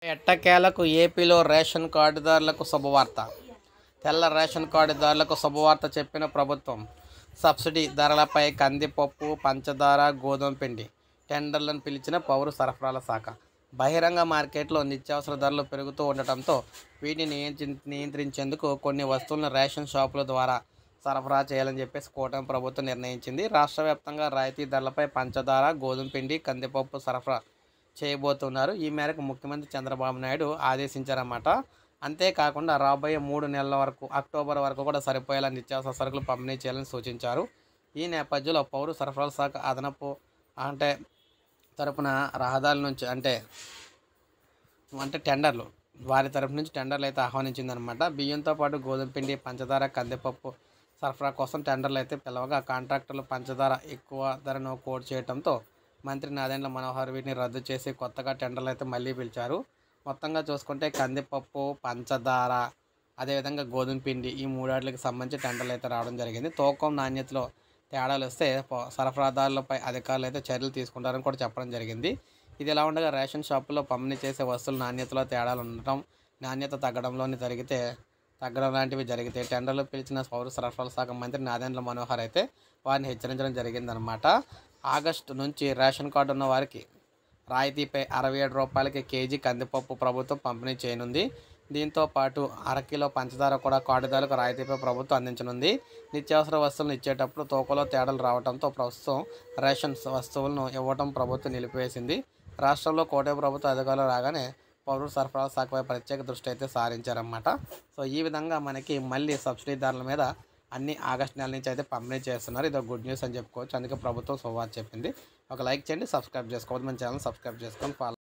ఎట్టకేలకు ఏపీలో రేషన్ కార్డుదారులకు శుభవార్త. తెల్ల రేషన్ కార్డుదారులకు శుభవార్త చెప్పిన ప్రభుత్వం. సబ్సిడీ ధరలపై కందిపప్పు, పంచదార, గోధుమ పిండి టెండర్లను పిలిచిన పౌర సరఫరాల శాఖ. బహిరంగ మార్కెట్లో నిత్యావసర ధరలు పెరుగుతూ ఉండటంతో వీటిని నియంత్రించేందుకు కొన్ని వస్తువులను రేషన్ షాపుల ద్వారా సరఫరా చేయాలని చెప్పేసి కూటమి ప్రభుత్వం నిర్ణయించింది. రాష్ట్ర వ్యాప్తంగా రాయితీ ధరలపై పంచదార, గోధుమ పిండి, కందిపప్పు సరఫరా చేయబోతున్నారు. ఈ మేరకు ముఖ్యమంత్రి చంద్రబాబు నాయుడు ఆదేశించారన్నమాట. అంతేకాకుండా రాబోయే 3 నెలల వరకు, అక్టోబర్ వరకు కూడా సరిపోయేలా నిత్యావసర సరుకులు పంపిణీ చేయాలని సూచించారు. ఈ నేపథ్యంలో పౌర సరఫరాల శాఖ అదనపు తరపున రహదారుల నుంచి అంటే టెండర్లు, వారి తరపు నుంచి టెండర్లు అయితే ఆహ్వానించిందనమాట. బియ్యంతో పాటు గోధుమ పిండి, పంచదార, కందిపప్పు సరఫరా కోసం టెండర్లు అయితే పిలవగా కాంట్రాక్టర్లు పంచదార ఎక్కువ ధరను కోట్ చేయడంతో మంత్రి నాదెండ్ల మనోహర్ వీటిని రద్దు చేసి కొత్తగా టెండర్లు అయితే మళ్ళీ పిలిచారు. మొత్తంగా చూసుకుంటే కందిపప్పు, పంచదార, అదేవిధంగా గోధుమ పిండి ఈ మూడాటికి సంబంధించి టెండర్లు అయితే రావడం జరిగింది. తూకం నాణ్యతలో తేడాలు వస్తే సరఫరాదారులపై అధికారులు అయితే చర్యలు తీసుకుంటారని కూడా చెప్పడం జరిగింది. ఇది ఎలా ఉండగా రేషన్ షాపుల్లో పంపిణీ చేసే వస్తువుల నాణ్యతలో తేడాలు ఉండటం, నాణ్యత తగ్గడం లాంటివి జరిగితే టెండర్లు పిలిచిన పౌర సరఫరాల శాఖ మంత్రి నాదెండ్ల మనోహర్ అయితే వారిని హెచ్చరించడం జరిగిందనమాట. ఆగస్టు నుంచి రేషన్ కార్డు ఉన్న వారికి రాయితీపై 67 రూపాయలకి కేజీ కందిపప్పు ప్రభుత్వం పంపిణీ చేయనుంది. దీంతో పాటు అరకిలో పంచదార కూడా కార్డుదారులకు రాయితీపై ప్రభుత్వం అందించనుంది. నిత్యావసర వస్తువులను ఇచ్చేటప్పుడు తూకంలో తేడాలు రావడంతో ప్రస్తుతం రేషన్ వస్తువులను ఇవ్వడం ప్రభుత్వం నిలిపివేసింది. రాష్ట్రంలో కూటమి ప్రభుత్వ అధికారులు రాగానే పౌర సరఫరాల శాఖపై ప్రత్యేక దృష్టి అయితే సారించారన్నమాట. సో ఈ విధంగా మనకి మళ్ళీ సబ్సిడీ ధరల మీద అన్ని ఆగస్టు నెల నుంచి అయితే పంపిణీ చేస్తున్నారు. ఇది ఒక గుడ్ న్యూస్ అని చెప్పుకోవచ్చు. అందుకే ప్రభుత్వం శుభవార్త చెప్పింది. ఒక లైక్ చేయండి, సబ్స్క్రైబ్ చేసుకోవద్దు, మన ఛానల్ సబ్స్క్రైబ్ చేసుకొని ఫాలో